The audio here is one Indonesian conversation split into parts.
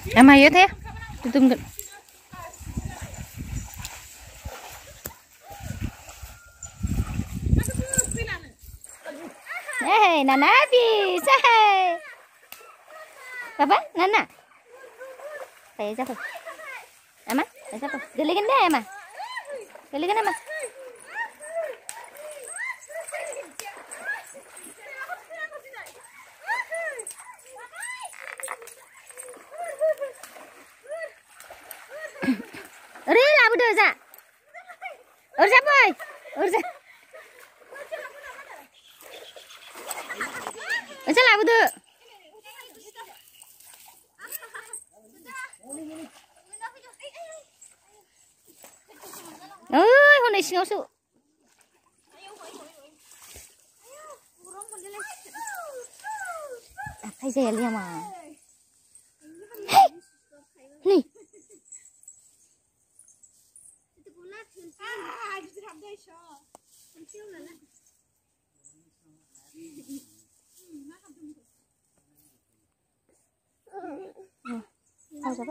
Em hay thế. Tung gần. Eh, Nana habis. Apa? Nana. Saya siapa? Ama? Saya siapa? Gelikan deh, Ama. Gelikan Ama. Ri lah betul tak? Ur siapa? Ur siapa? Salah betul. Ôi, hôm nay siêu sự. Thấy rẻ liền mà. Này. Sao vậy?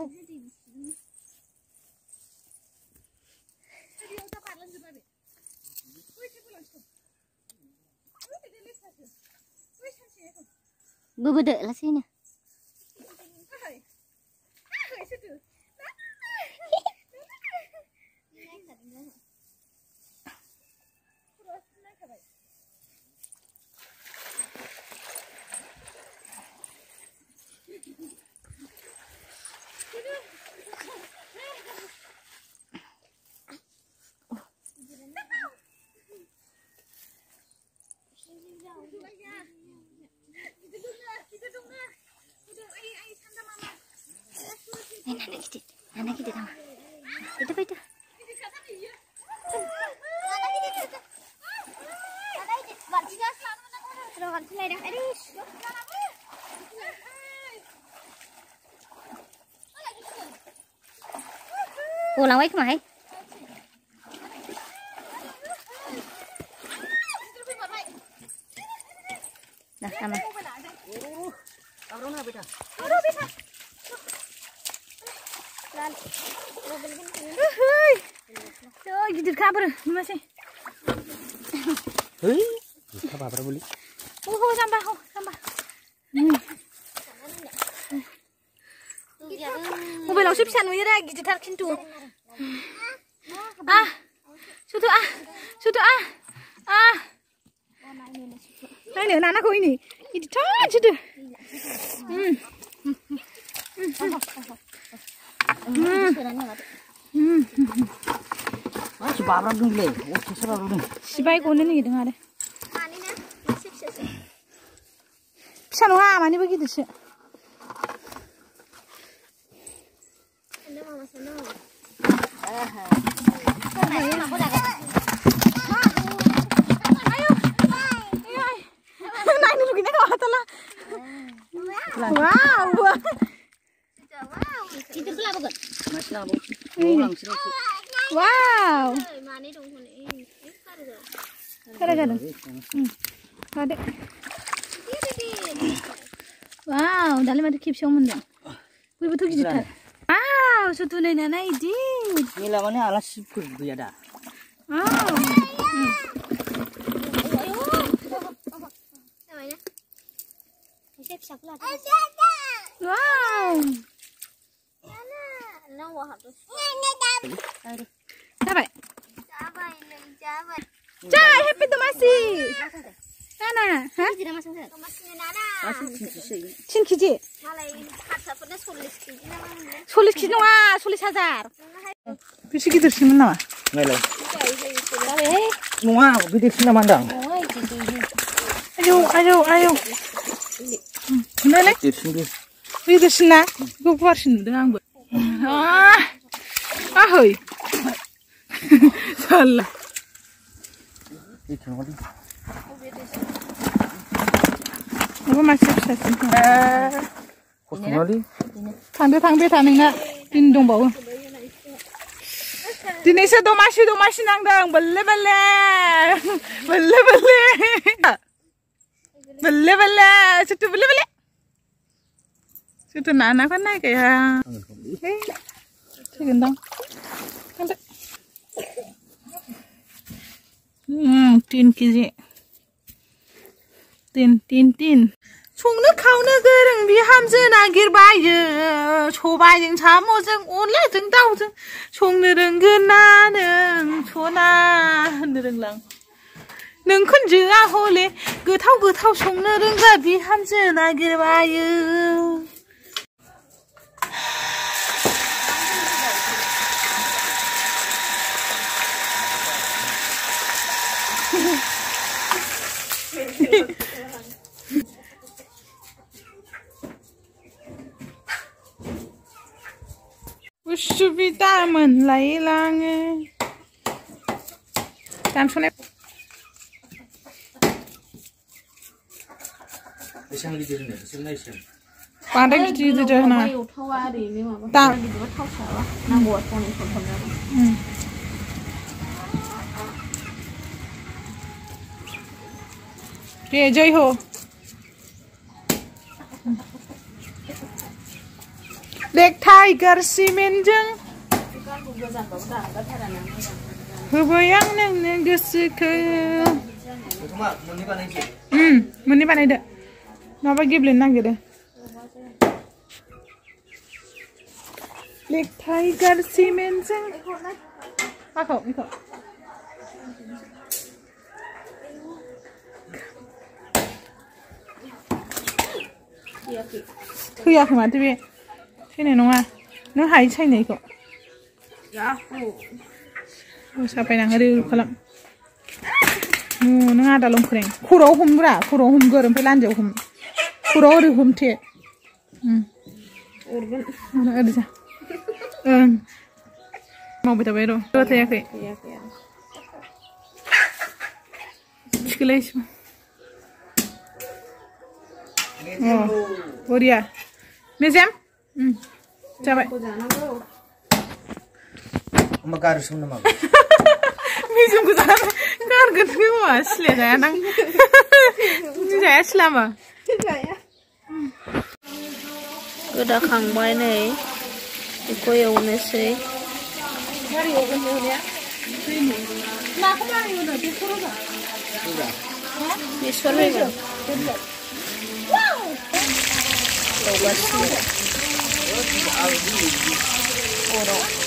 Bữa đợi là xin nè. Anak kita sama. Itu. Pulang lagi kemana? Dah sama. Trời, giật khá bơ, mà xem. Hei, khá bà beli. Hô, sampai. Mobil langsung pisan aja dah, gitar kintu. Sudah. Này nữa nana kau ini. Ini tak sudah. Si Barbara dulu le, siapa dulu? Si baik kau ni dengar deh. Pisan wah, mana begitu sih? Wow. Itu pula bagus. Masih lama. Orang sini. Wow. Kadang. Ada. Wow, dalam ada kip siomon dah. Wih betul gitu tak? Wow, suatu nana ini. Ini lawannya alas sipur biada. Wow. Wow. Cabai. Cai, happy tu masih. Nana, hah? Cin kiji. 40 kiji nङा 40,000. बेसे गिदिरसिनमोन नामा? नायलाय नङा गिदिरसिन नामा होनदां आयौ नायलाय गिदिरसिन ना गुवारसिन नुदों आंबो ahoi salah apa masih fisasin थांदो था नोंना दिन दंबावो दिनैसो दमासि नांदों बल्ले सुथु बल्ले Itu anak kan naik kayak. Gendong. Tin kiji. Tin. संनो खावनो गोरों बिहामजो नागिरबायो सबायजों साम'जों अनलाजों दाउजों संनो रोंगोन ना नों सना होननो रोंलां नों खुनजोआ हले गोथाव संनो रोंग्रा बिहामजो नागिरबायो उसुबिदा मोनलायलाङो दानस'नाय बेसेबां गिदिर होनो एसे नायसै बांद्राय गिदिर होना थावा ओरैनो माबा गिदिरबा थाव साबा नांगौआ थावनि संथामनांगौ दे जय हो Lek Tiger simenjeng Hobayang nang gosoखौ मोननै बानायदो नङाबा गेब्लेनो नागिरो Lek Tiger simenjeng माखौ थैयाखै माथो बे थैनाय नङा नों हायो सायनायखौ साफायना होदो खालाम नों आदा लंखरें खर'आव हमब्रा खर'आव हमगोर ओमफ्राय लान्जायाव हम खर'आव ओरै हमथे ओरै जा मावबाय थाबाय र' थायाखै थिखोलायसै बरिया मेजेम जाबाय मा गारसोम नामा मेजेमखौ जानानै गारगोन बे मा सिले जाया नां जाया सिलामा गोदाखांबाय नै बेखौ एवनोसै गारि एवगोन एवनाया नाखौ मारै एवनो बेसर होगोन बेसर होगोन एवगासिनो